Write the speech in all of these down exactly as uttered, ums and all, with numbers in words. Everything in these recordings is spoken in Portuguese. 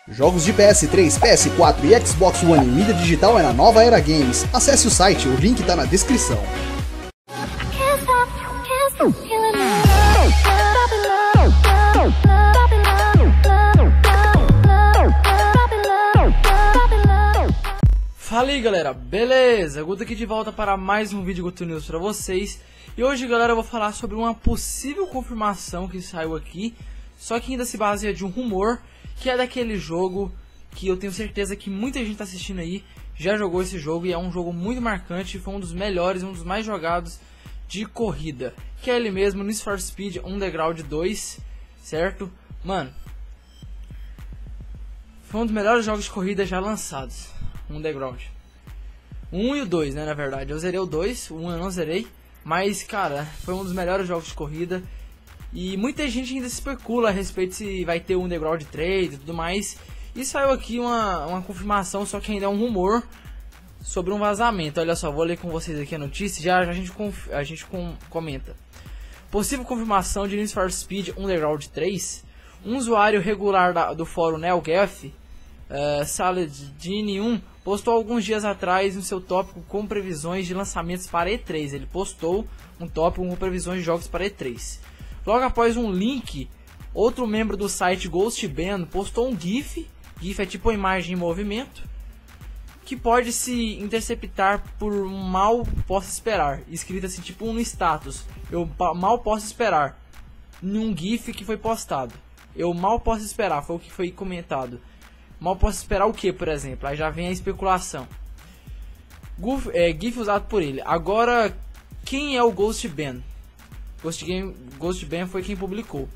Jogos de P S três, P S quatro e Xbox One em mídia digital é na Nova Era Games. Acesse o site, o link tá na descrição. Fala aí galera, beleza? Guto aqui de volta para mais um vídeo Guto News pra vocês. E hoje galera eu vou falar sobre uma possível confirmação que saiu aqui, só que ainda se baseia de um rumor, que é daquele jogo que eu tenho certeza que muita gente tá assistindo aí já jogou esse jogo e é um jogo muito marcante, foi um dos melhores, um dos mais jogados de corrida, que é ele mesmo, Need for Speed Underground dois, certo? Mano, foi um dos melhores jogos de corrida já lançados, Underground. O um e o dois, né, na verdade. Eu zerei o dois, o um eu não zerei, mas, cara, foi um dos melhores jogos de corrida. E muita gente ainda especula a respeito se vai ter o Underground três e tudo mais. E saiu aqui uma, uma confirmação, só que ainda é um rumor sobre um vazamento. Olha só, vou ler com vocês aqui a notícia, já, já a gente, conf, a gente com, comenta. Possível confirmação de Need for Speed Underground três. Um usuário regular da, do fórum NeoGaf, Uh, Saladin um, postou alguns dias atrás no seu tópico com previsões de lançamentos para E três. Ele postou um tópico com previsões de jogos para E três. Logo após um link, outro membro do site GhostBand postou um GIF. GIF é tipo uma imagem em movimento que pode se interceptar por mal posso esperar, escrito assim tipo no status: eu mal posso esperar, num GIF que foi postado. Eu mal posso esperar, foi o que foi comentado. Mal posso esperar o que, por exemplo? Aí já vem a especulação. Guf, é, GIF usado por ele. Agora, quem é o GhostBand? Ghost Game, GhostBand foi quem publicou.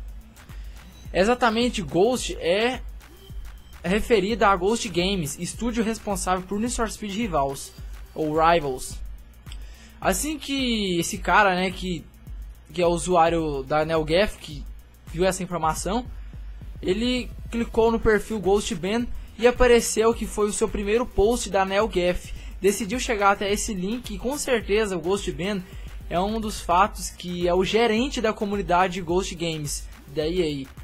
Exatamente, Ghost é referida a Ghost Games, estúdio responsável por Need for Speed Rivals, ou Rivals. Assim que esse cara, né, que, que é o usuário da NeoGaf, que viu essa informação, ele clicou no perfil GhostBand e apareceu que foi o seu primeiro post da NeoGaf. Decidiu chegar até esse link e com certeza o GhostBand é um dos fatos que é o gerente da comunidade Ghost Games da E A,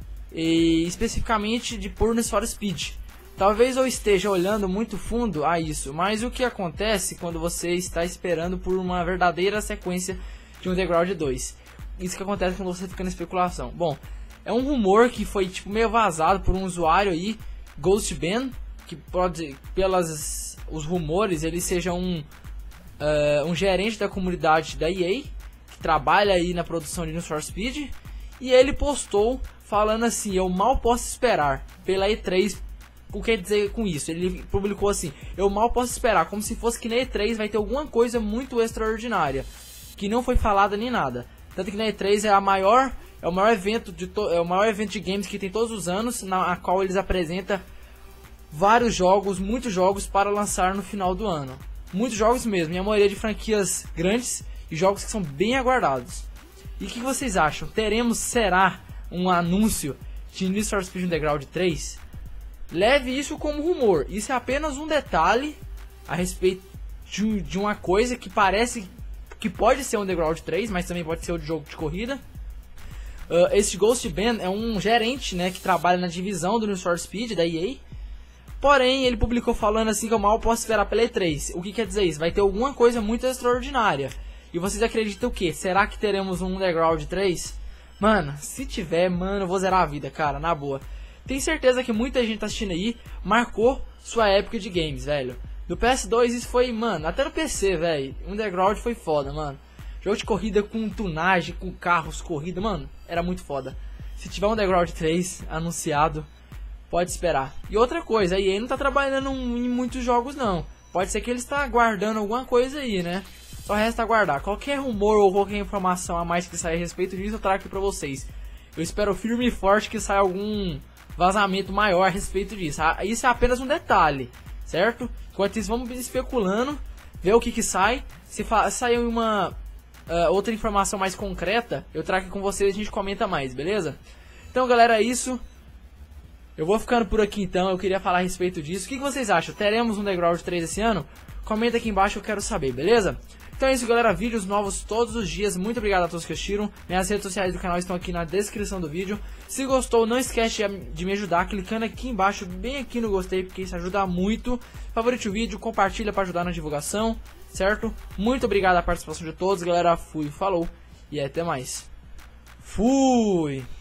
e especificamente de por Need for Speed. Talvez eu esteja olhando muito fundo a isso, mas o que acontece quando você está esperando por uma verdadeira sequência de Underground dois? Isso que acontece quando você fica na especulação. Bom, é um rumor que foi tipo meio vazado por um usuário aí, GhostBand, que pode, pelas os rumores, ele seja um uh, um gerente da comunidade da E A, que trabalha aí na produção de Need for Speed, e ele postou falando assim: eu mal posso esperar pela E três. O que quer dizer com isso? Ele publicou assim: eu mal posso esperar, como se fosse que na E três vai ter alguma coisa muito extraordinária, que não foi falada nem nada. Tanto que na E três é a maior É o maior evento de to é o maior evento de games que tem todos os anos, na qual eles apresentam vários jogos, muitos jogos para lançar no final do ano. Muitos jogos mesmo, e a maioria de franquias grandes e jogos que são bem aguardados. E o que vocês acham? Teremos, será, um anúncio de Need for Speed Underground três? Leve isso como rumor, isso é apenas um detalhe a respeito de, de uma coisa que parece que pode ser Underground três, mas também pode ser outro jogo de corrida. Uh, esse GhostBand é um gerente, né, que trabalha na divisão do Need for Speed da E A. Porém, ele publicou falando assim que eu mal posso esperar pela E três. O que quer dizer isso? Vai ter alguma coisa muito extraordinária. E vocês acreditam o quê? Será que teremos um Underground três? Mano, se tiver, mano, eu vou zerar a vida, cara, na boa. Tenho certeza que muita gente tá assistindo aí marcou sua época de games, velho. Do P S dois isso foi, mano, até no P C, velho. Underground foi foda, mano. Jogo de corrida com tunagem, com carros, corrida, mano, era muito foda. Se tiver um Underground três anunciado, pode esperar. E outra coisa, a E A não tá trabalhando em muitos jogos não. Pode ser que eles tá guardando alguma coisa aí, né? Só resta aguardar. Qualquer rumor ou qualquer informação a mais que sair a respeito disso, eu trago aqui pra vocês. Eu espero firme e forte que saia algum vazamento maior a respeito disso. Isso é apenas um detalhe, certo? Enquanto isso, vamos especulando, ver o que que sai. Se sair uma... Uh, outra informação mais concreta, eu trago aqui com vocês e a gente comenta mais, beleza? Então galera, é isso. Eu vou ficando por aqui então, eu queria falar a respeito disso. O que, que vocês acham? Teremos um Underground três esse ano? Comenta aqui embaixo, eu quero saber, beleza? Então é isso, galera, vídeos novos todos os dias. Muito obrigado a todos que assistiram. Minhas redes sociais do canal estão aqui na descrição do vídeo. Se gostou, não esquece de me ajudar clicando aqui embaixo, bem aqui no gostei, porque isso ajuda muito. Favorite o vídeo, compartilha para ajudar na divulgação, certo? Muito obrigado a participação de todos, galera. Fui, falou e até mais. Fui!